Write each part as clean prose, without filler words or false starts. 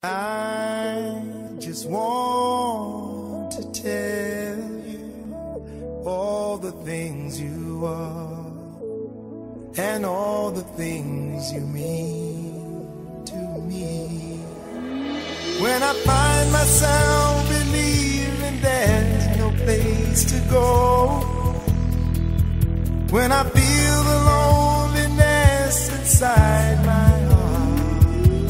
I just want to tell you all the things you are and all the things you mean to me. When I find myself believing there's no place to go, when I feel the loneliness inside my heart,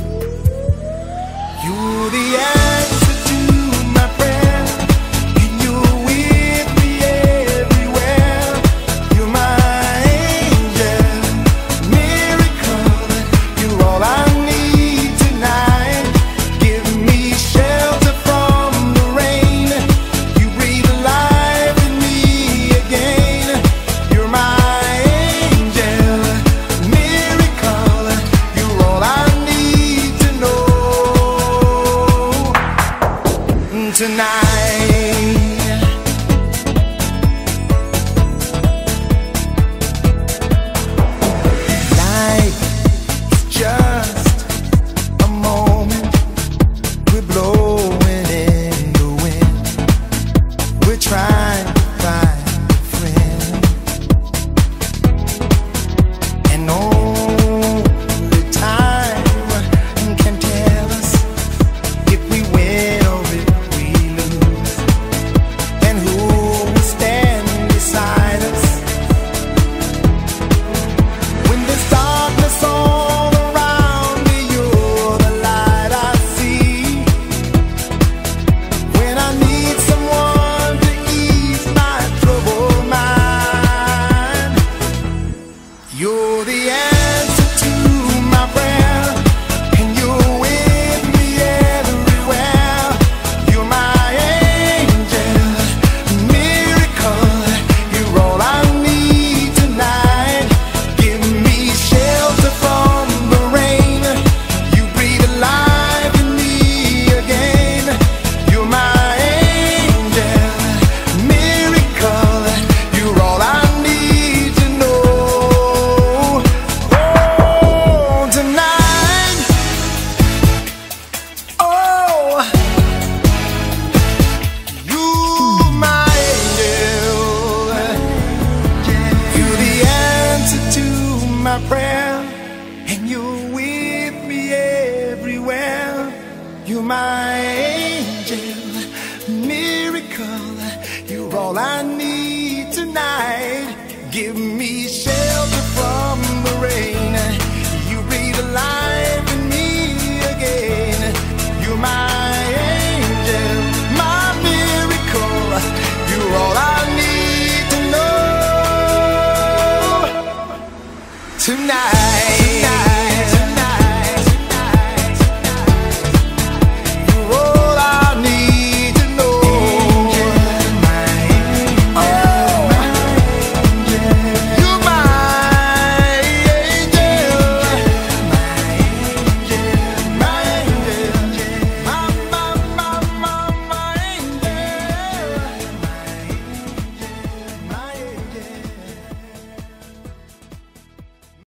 you're the answer to my prayer, and you're with me everywhere. You're my angel, miracle, you're all I need tonight. Give me shelter from the rain, you breathe life in me again. You're my angel, miracle, you're all I need to know tonight. Life is just a moment. We're blowing in the wind. We're trying to find a friend, and only time can tell us if we win or if we lose, and who will stand beside us when there's darkness all around me. You're the light I see when I need someone to ease my troubled mind. You're the answer to my prayer, and you're with me everywhere. You're my angel, miracle, you're all I need tonight. Give me shelter from the rain, you breathe life in me again. You're my angel, miracle, you're all I need to know. Oh, tonight, oh, you're my angel, you're the answer to my prayer, and you're with me everywhere. You're my angel, miracle, you're all I need tonight. Give me shelter from the rain, you breathe life in me again. You're my angel, my miracle, you're all I need to know tonight.